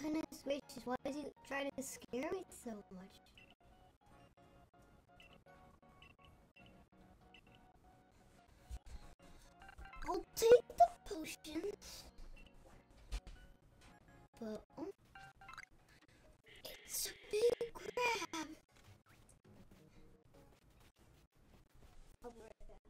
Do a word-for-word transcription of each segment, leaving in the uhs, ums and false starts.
Goodness gracious, why is he trying to scare me so much? I'll take the potions. But um, it's a big crab. I'll be right back.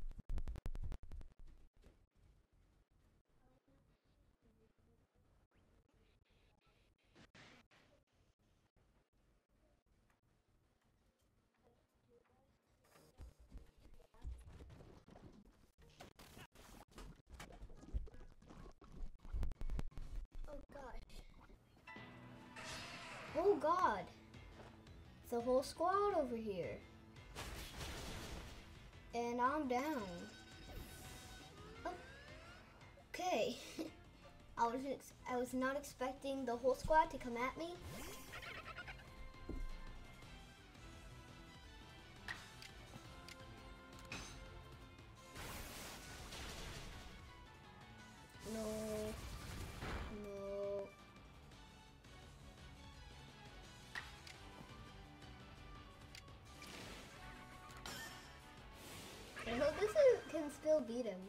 Oh gosh. Oh god. It's a whole squad over here. And I'm down. Oh. Okay. I was ex I was not expecting the whole squad to come at me. No. No. I hope this is, can still beat him.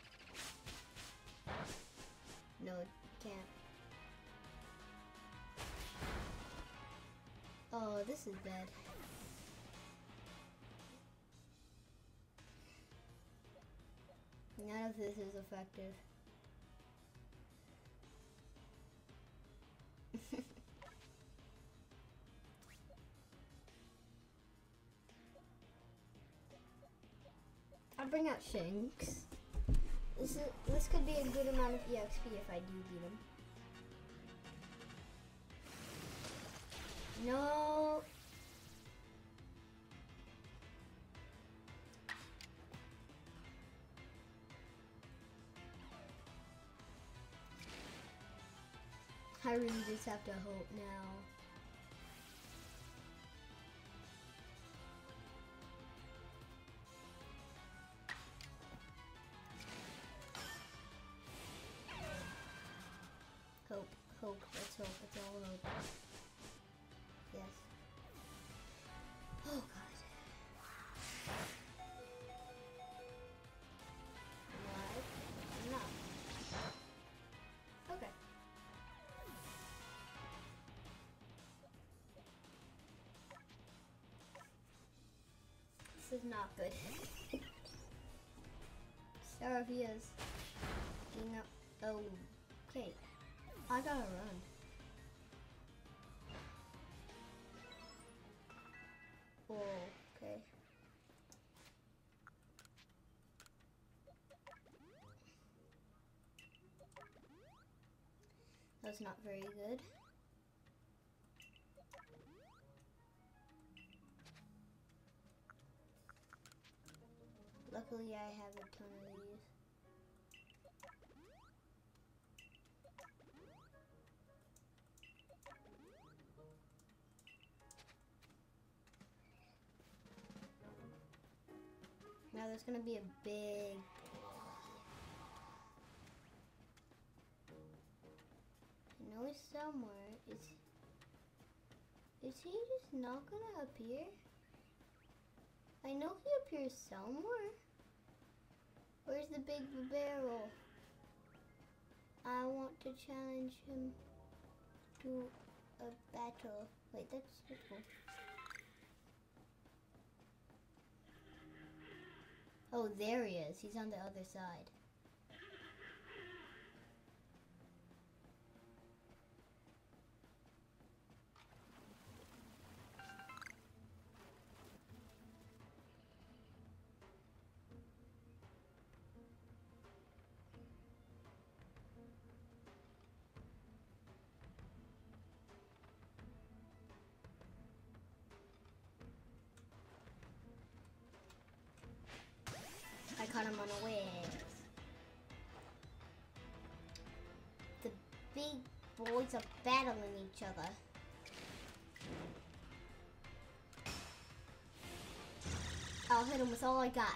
No, it can't. Oh, this is bad. None of this is effective. I'll bring out Shanks. This is this could be a good amount of E X P if I do beat him. No. I really just have to hope now. Hope, hope, let's hope, it's all hope. Yes. Oh god. Alive? I'm not. Okay. This is not good. Saravia's getting up. Oh, okay. I gotta run. Oh, okay. That's not very good. Luckily, I have a ton of these. Now there's gonna be a big. I know he's somewhere. Is is he just not gonna appear? I know he appears somewhere. Where's the big barrel? I want to challenge him to a battle. Wait, that's this one. Oh, there he is. He's on the other side. I caught him unawares. The big boys are battling each other. I'll hit him with all I got.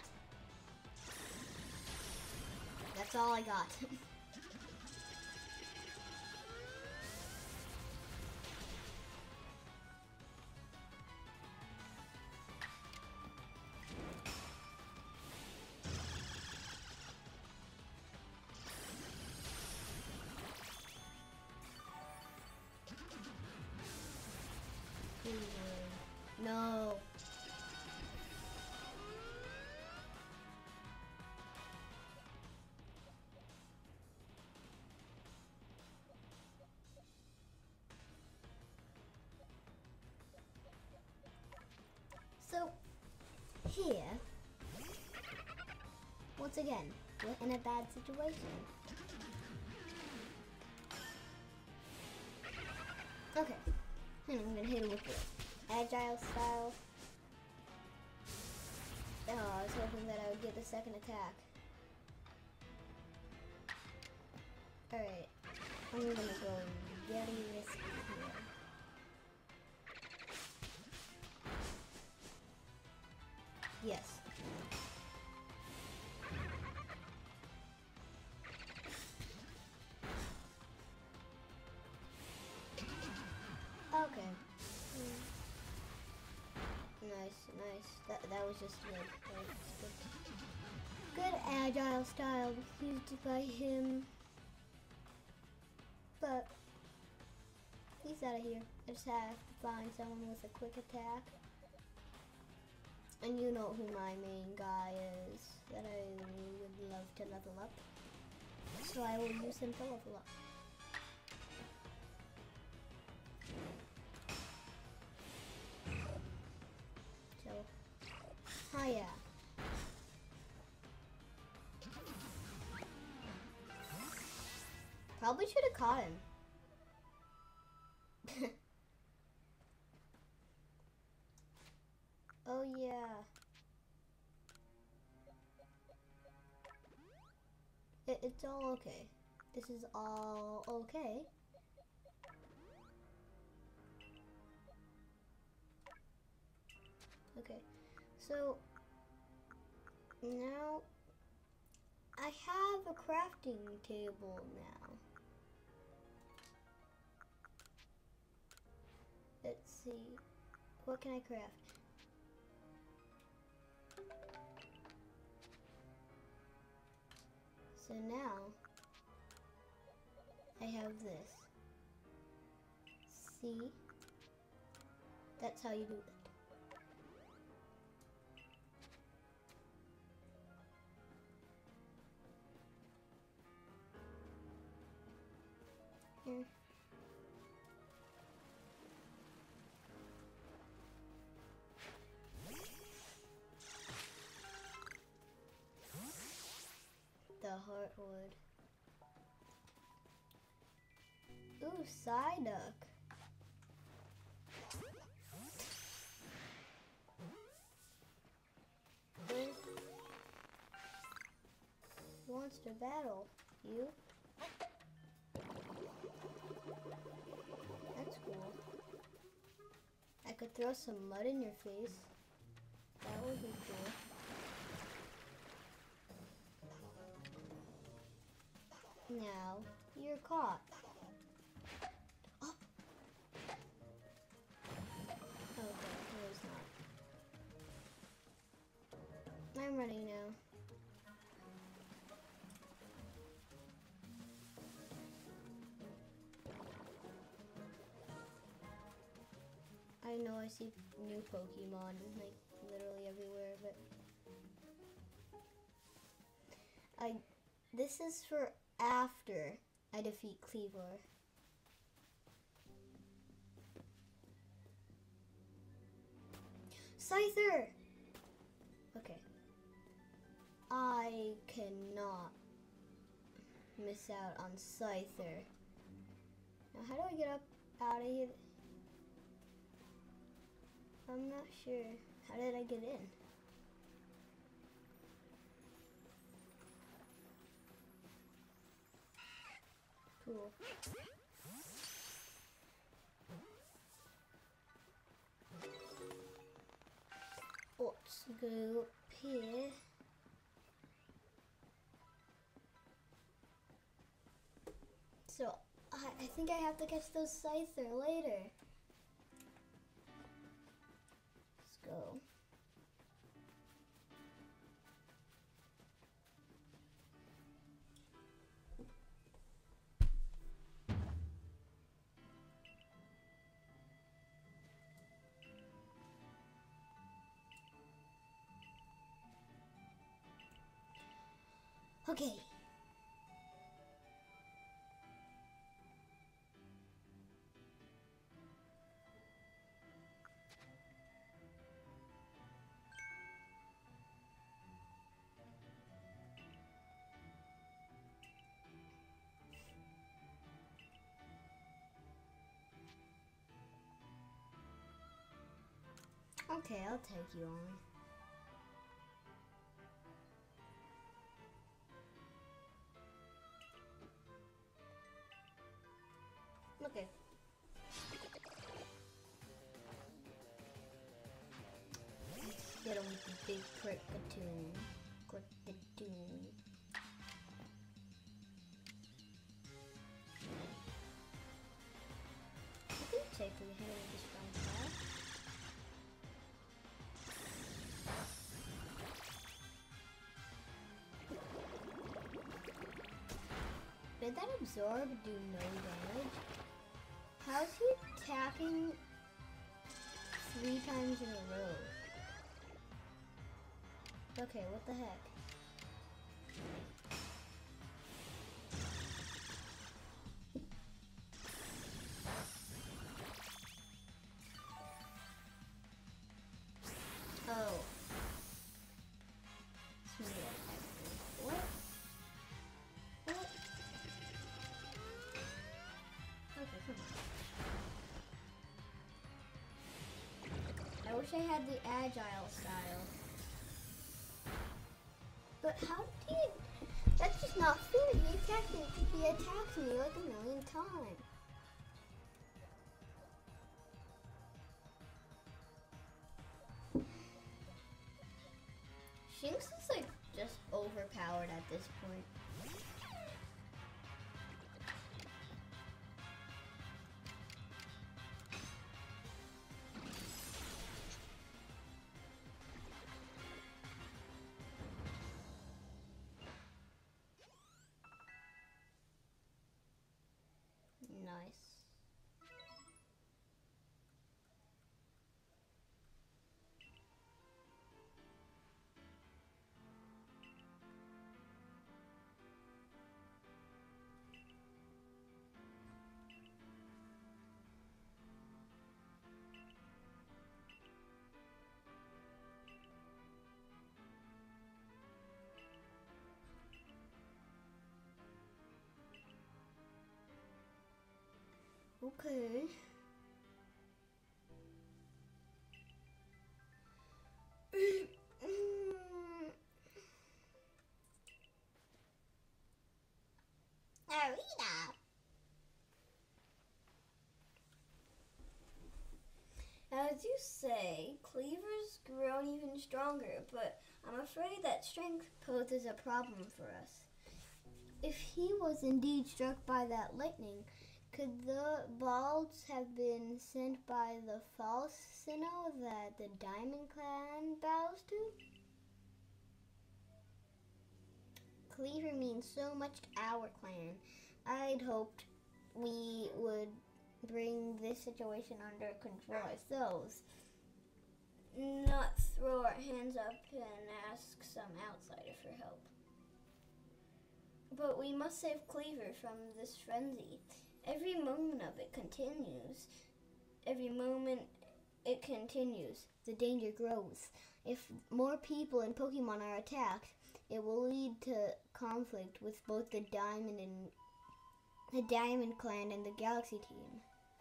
That's all I got. here. Once again, we're in a bad situation. Okay, and I'm gonna hit him with the agile style. Oh, I was hoping that I would get the second attack. Alright, I'm gonna go very risky here. Yes. Okay. Mm. Nice, nice. That that was just good. That was good. Good agile style used by him. But he's out of here. I just have to find someone with a quick attack. And you know who my main guy is that I would love to level up. So I will use him to level up. So, hiya. Probably should have caught him. Oh yeah. It, it's all okay. This is all okay. Okay. So now I have a crafting table now. Let's see. What can I craft? So now I have this. See? That's how you do it. Here. The heartwood. Ooh, Psyduck. Who wants to battle? You? That's cool. I could throw some mud in your face. That would be cool. Now, you're caught. Oh. Okay, no it's not. I'm running now. I know I see new Pokemon like literally everywhere, but I this is for after I defeat Cleaver. Scyther! Okay. I cannot miss out on Scyther. Now how do I get up out of here? I'm not sure. How did I get in? Cool. Let's go up here. So, I, I think I have to catch those Scyther later. Let's go. Okay. Okay, I'll take you on. Okay. Get him with the big crickatoon. Crickatoon. I think safely handle this strong class. Did that absorb do no damage? How's he attacking three times in a row? Okay, what the heck? Oh. What? What? Okay, come on. I wish I had the agile style. But how did he... That's just not fair. He attacked me. He attacked me like a million times. Shinx is like just overpowered at this point. Nice. Okay. Arena. As you say, Cleaver's grown even stronger, but I'm afraid that strength poses a problem for us. If he was indeed struck by that lightning, could the balls have been sent by the false Sinnoh that the Diamond Clan bows to? Cleaver means so much to our clan. I'd hoped we would bring this situation under control ourselves, not throw our hands up and ask some outsider for help. But we must save Cleaver from this frenzy. Every moment of it continues. Every moment it continues, the danger grows. If more people and Pokemon are attacked, it will lead to conflict with both the Diamond and the Diamond Clan and the Galaxy team.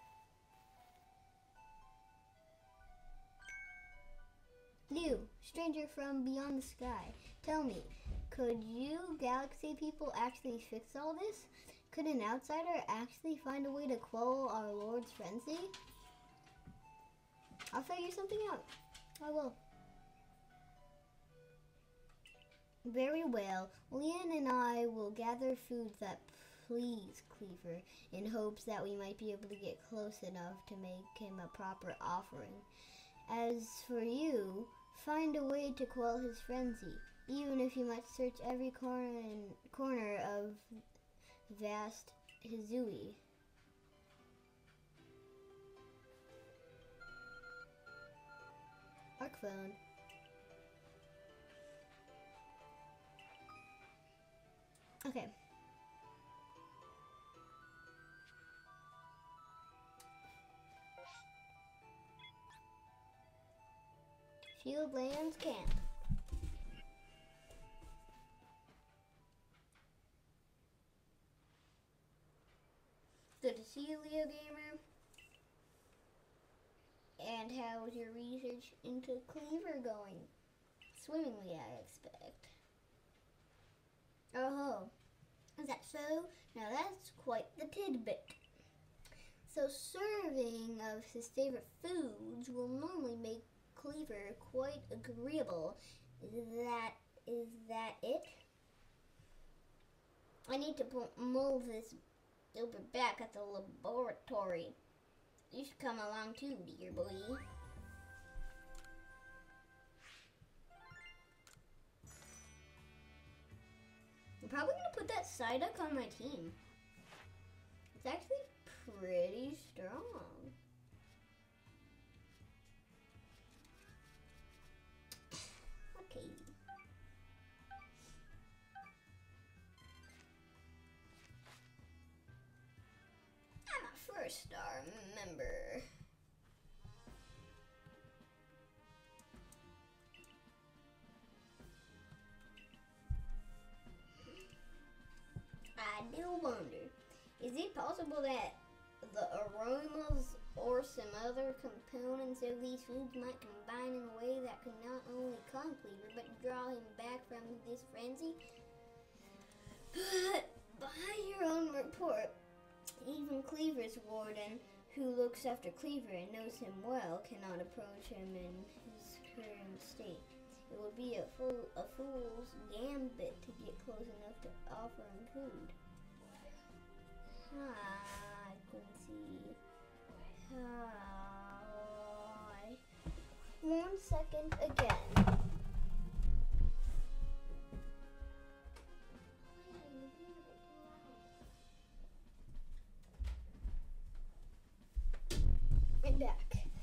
You, stranger from beyond the sky, tell me, could you Galaxy people actually fix all this? Could an outsider actually find a way to quell our Lord's frenzy? I'll figure something out. I will. Very well. Leon and I will gather foods that please Cleaver in hopes that we might be able to get close enough to make him a proper offering. As for you, find a way to quell his frenzy, even if you must search every corner and corner of vast Hisui. Arc phone. Okay. Fieldlands camp. Good to see you, Leo Gamer. And how's your research into Cleaver going? Swimmingly, I expect. Oh, is that so? Now that's quite the tidbit. So serving of his favorite foods will normally make Cleaver quite agreeable. Is that, is that it? I need to mull this over back at the laboratory. You should come along too, dear boy. I'm probably gonna put that Psyduck on my team. It's actually pretty strong. Okay. I'm a first star member. I do wonder, is it possible that the aromas or some other components of these foods might combine in a way that can not only calm Cleaver, but draw him back from this frenzy? But by your own report, even Cleaver's warden, who looks after Cleaver and knows him well, cannot approach him in his current state. It would be a fool, a fool's gambit to get close enough to offer him food. Hi, Quincy. Hi. One second again. I'm back.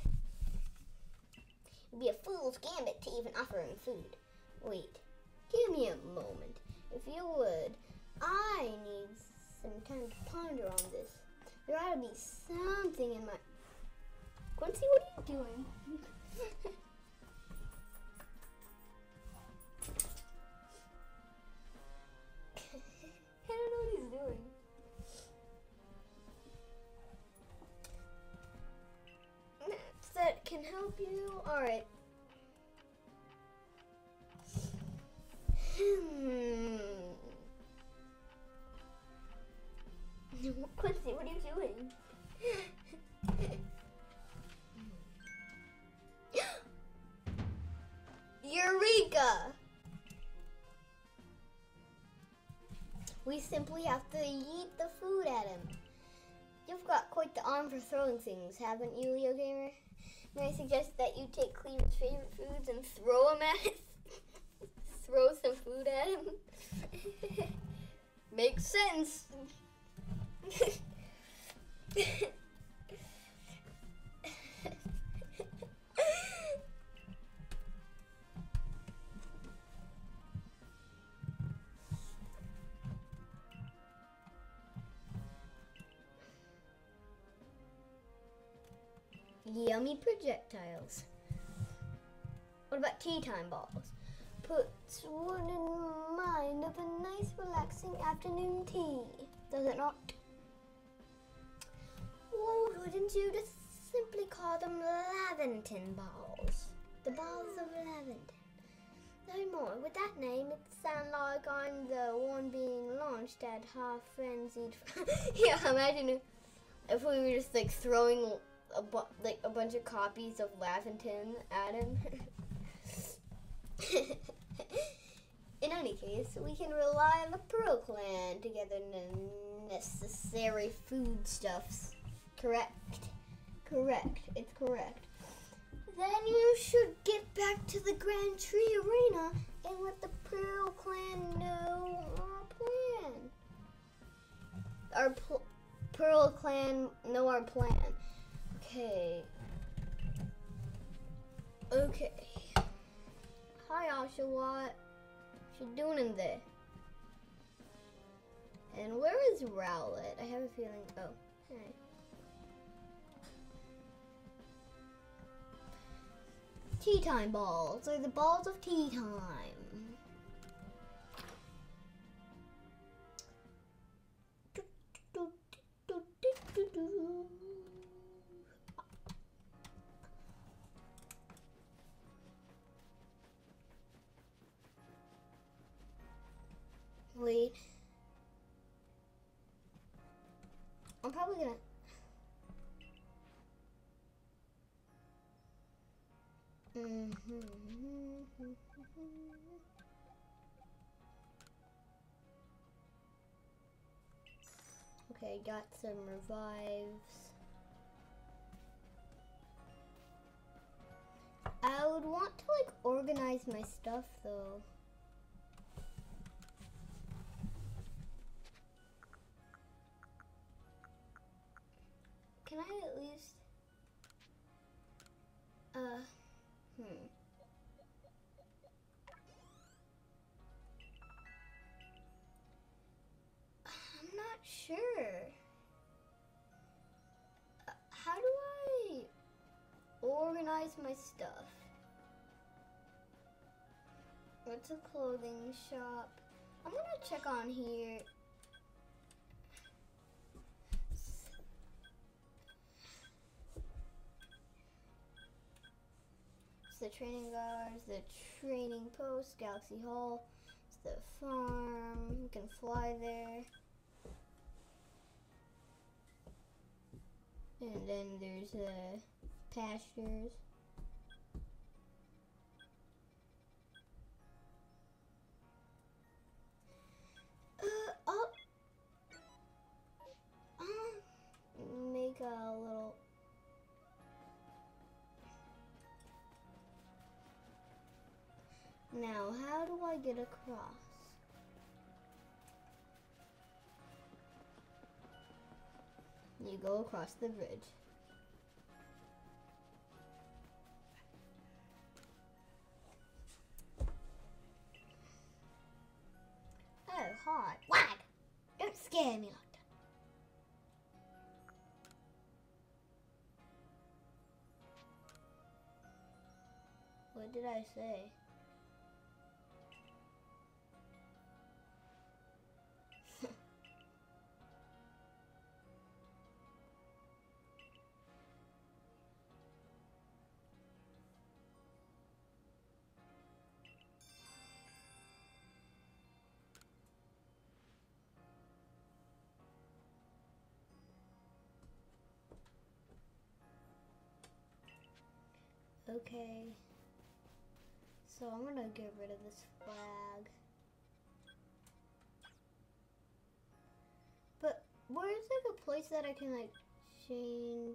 It'd be a fool's gambit to even offer him food. Wait, give me a moment. If you would, I need some time to ponder on this. There ought to be something in my... Quincy, what are you doing? I don't know what he's doing. That can help you. All right. Hmm. Quincy, what are you doing? Eureka! We simply have to yeet the food at him. You've got quite the arm for throwing things, haven't you, Leo Gamer? May I suggest that you take Cleaver's favorite foods and throw them at him? Throw some food at him? Makes sense. Yummy projectiles. What about tea time balls? Puts one in mind of a nice relaxing afternoon tea, does it not? Or wouldn't you just simply call them Laventon balls? The balls of Laventon. No more. With that name, it sounds like I'm the one being launched at half frenzied. Yeah, imagine if, if we were just like throwing a bu like a bunch of copies of Laventon at him. In any case, we can rely on the Pearl Clan to gather the necessary foodstuffs. Correct. Correct. It's correct. Then you should get back to the Grand Tree Arena and let the Pearl Clan know our plan. Our pl Pearl Clan know our plan. Okay. Okay. Hi, Oshawott. What you doing in there? And where is Rowlet? I have a feeling. Oh, hey. Tea time balls are the balls of tea time. Wait. I'm probably gonna... Mm-hmm. Okay, got some revives. I would want to like organize my stuff though. Can I at least uh hmm I'm not sure. Uh, how do I organize my stuff? What's a clothing shop? I'm gonna check on here. It's the training guards, the training post, Galaxy Hall, it's the farm, you can fly there. And then there's uh, pastures. Uh, I'll, I'll make a little... Now, how do I get across? You go across the bridge. Oh, hi. Wag! Don't scare me like that. What did I say? Okay, so I'm gonna get rid of this flag. But where's like a place that I can like change?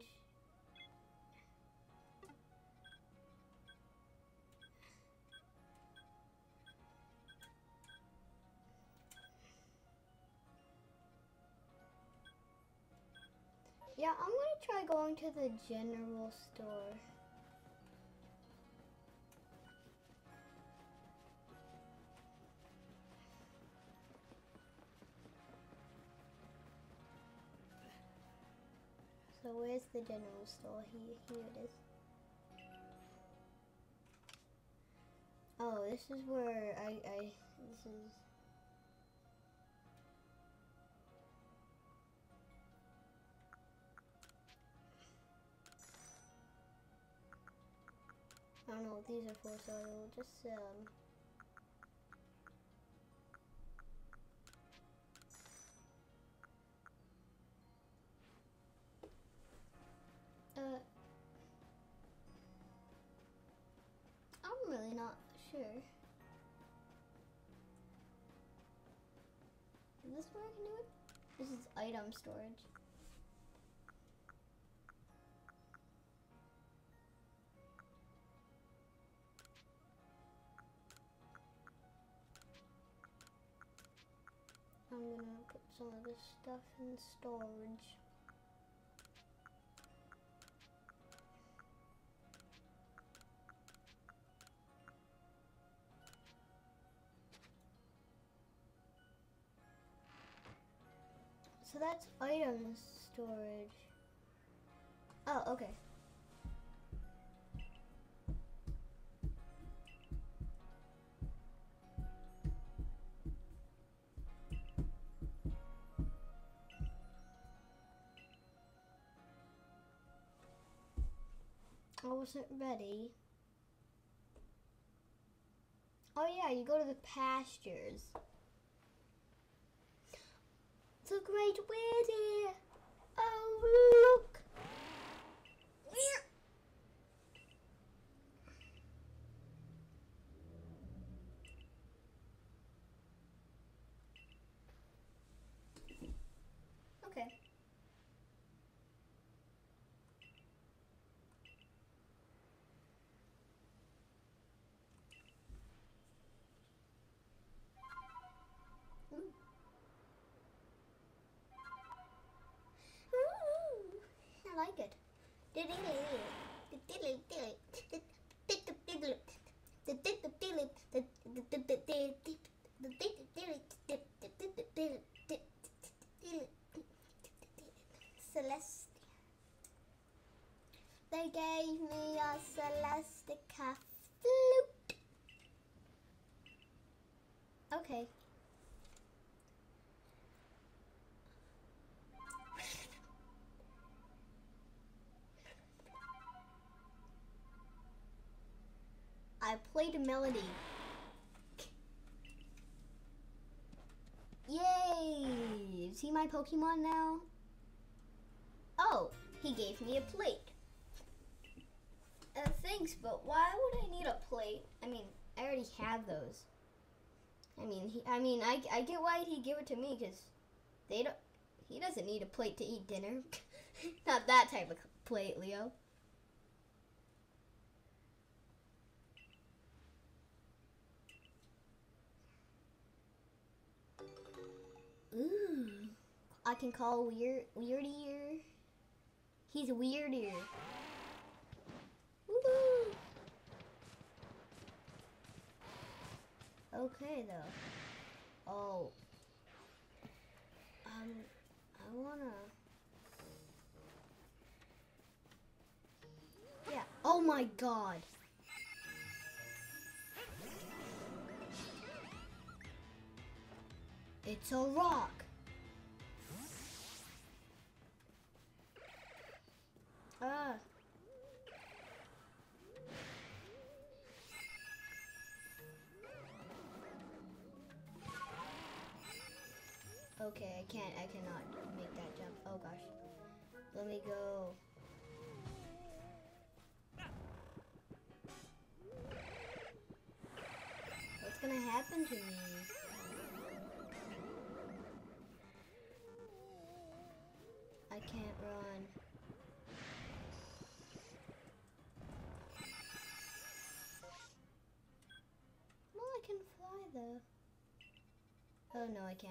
Yeah, I'm gonna try going to the general store. So where's the general store? Here, here it is. Oh, this is where I, I, this is. I don't know what these are for, so I will just sell them. Uh, I'm really not sure. Is this where I can do it? This is item storage. I'm gonna put some of this stuff in storage. So that's item storage. Oh, okay. I wasn't ready. Oh yeah, you go to the pastures. Guys, where's it? Oh, look. Okay. Ooh. Ooh, I like it. Celeste. They gave me a Celestica flute. Okay. I played a melody. Yay! See my Pokemon now? Oh, he gave me a plate. Uh, thanks, but why would I need a plate? I mean, I already have those. I mean, he, I mean, I, I get why he gave it to me, because they don't. He doesn't need a plate to eat dinner. Not that type of plate, Leo. Ooh, I can call weird weirdier. He's weirdier. Woohoo! Okay though. Oh. Um, I wanna. Yeah. Oh my God. It's a rock. Ah. Okay, I can't, I cannot make that jump. Oh gosh. Let me go. What's gonna happen to me? I can't run. Well, I can fly though. Oh no, I can't.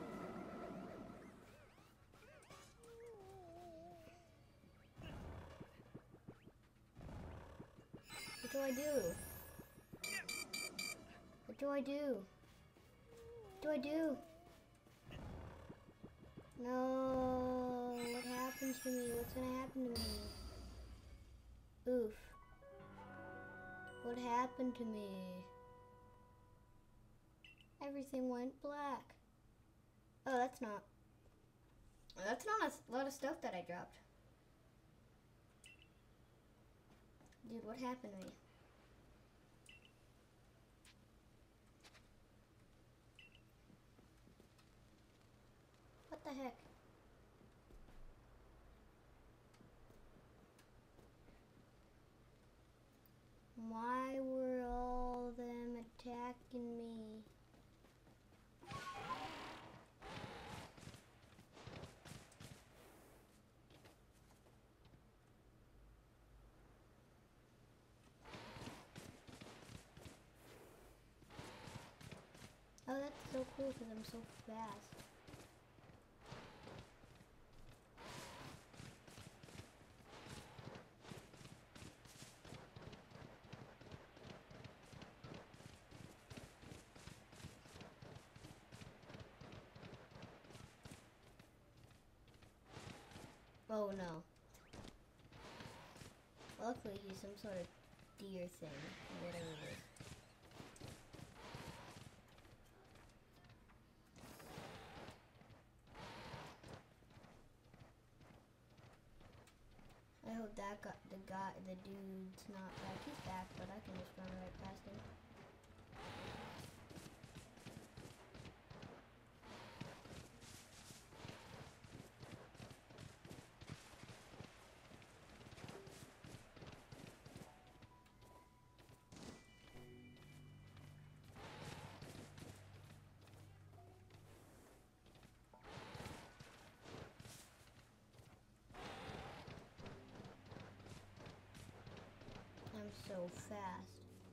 What do I do? What do I do? What do I do? No, what happens to me? What's gonna happen to me? Oof. What happened to me? Everything went black. Oh, that's not. That's not a lot of stuff that I dropped. Dude, what happened to me? What the heck? Why were all of them attacking me? Oh, that's so cool because I'm so fast. Oh no. Luckily he's some sort of deer thing, whatever it is. I hope that got the guy, the dude's not back. He's back, but I can just run right past him. so fast.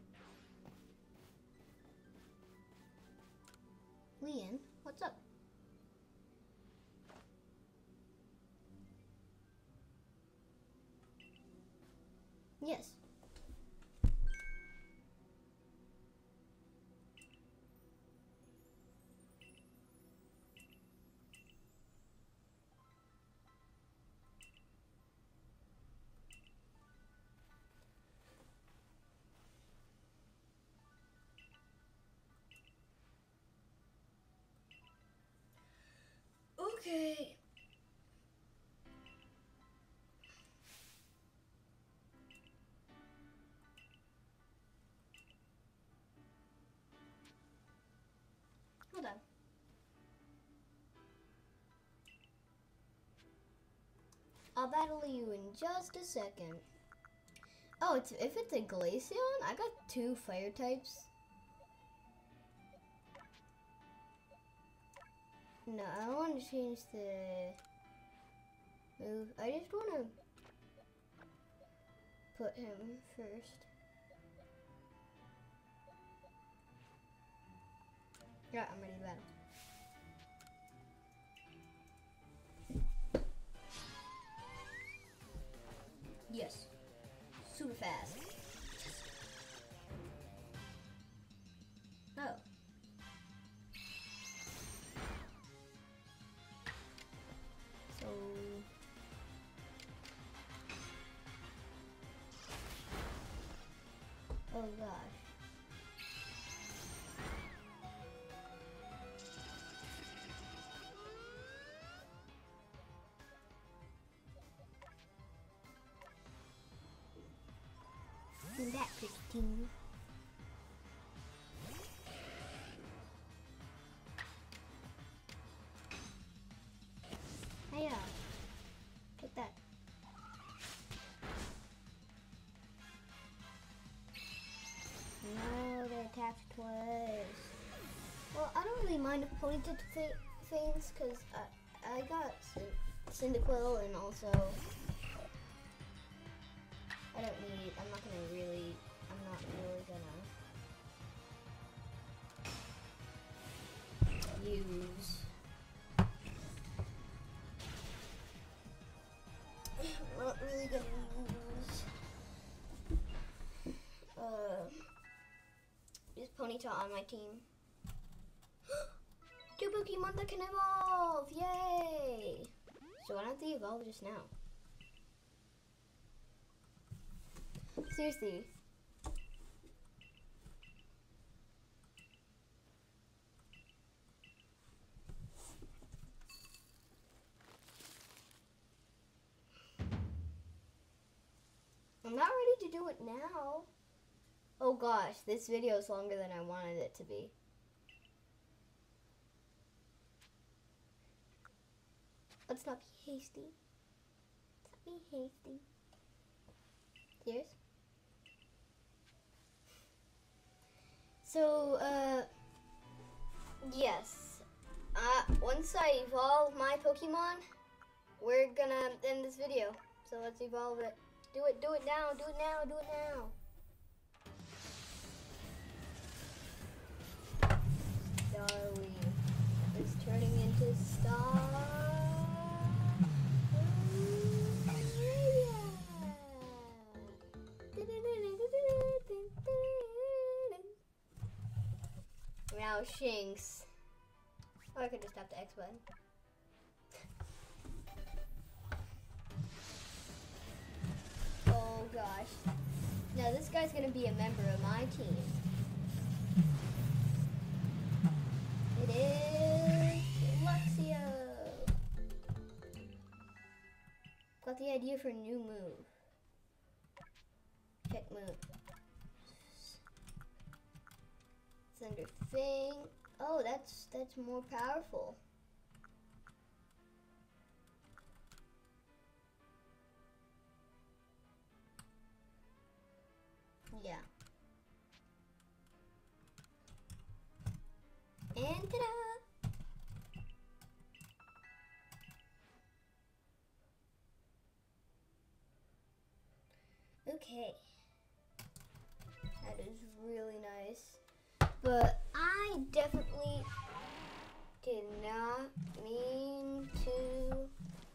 Leon, what's up? Yes. Okay. Hold on. I'll battle you in just a second. Oh, it's, if it's a Glaceon, I got two fire types. No, I don't want to change the move. I just want to put him first. Yeah, I'm ready to battle. Yes. Super fast. Oh. So... Oh gosh. And that Christine. Hey, uh, take that. No, they attacked twice. Well, I don't really mind if Pony did th things because I, I got Cyndaquil and also I don't need, I'm not gonna really, I'm not really gonna use, I'm not really gonna use, uh, use Ponyta on my team. Two Pokemon that can evolve, yay! So why don't they evolve just now? Seriously. I'm not ready to do it now. Oh gosh, this video is longer than I wanted it to be. Let's not be hasty. Let's not be hasty. Yes? So, uh, yes. Uh, once I evolve my Pokemon, we're gonna end this video. So let's evolve it. Do it, do it now, do it now, do it now. Starly is turning into Star. Now Shinx. Or I could just tap the X button. Oh gosh. Now this guy's gonna be a member of my team. It is Luxio. Got the idea for a new move. Check move. Thunder Fang. Oh, that's that's more powerful. Yeah. And ta-da! Okay. But I definitely did not mean to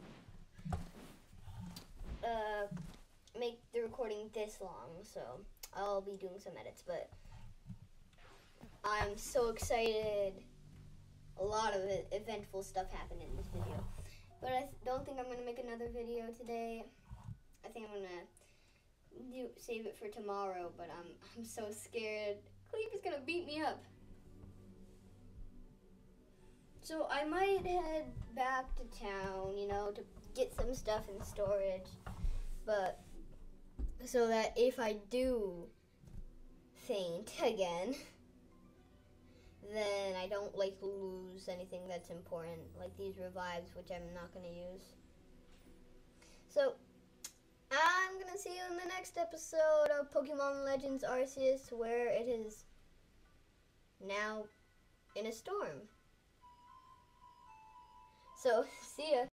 uh, make the recording this long, so I'll be doing some edits, but I'm so excited. A lot of eventful stuff happened in this video. But I th don't think I'm going to make another video today. I think I'm going to do save it for tomorrow, but I'm, I'm so scared. Cleve is going to beat me up. So I might head back to town, you know, to get some stuff in storage. But so that if I do faint again, then I don't like lose anything that's important, like these revives, which I'm not going to use. So I'm going to see you in the next episode of Pokemon Legends Arceus, where it is now in a storm. So, see ya.